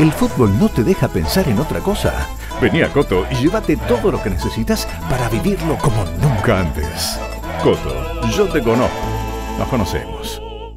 ¿El fútbol no te deja pensar en otra cosa? Vení a Coto y llévate todo lo que necesitas para vivirlo como nunca antes. Coto, yo te conozco. Nos conocemos.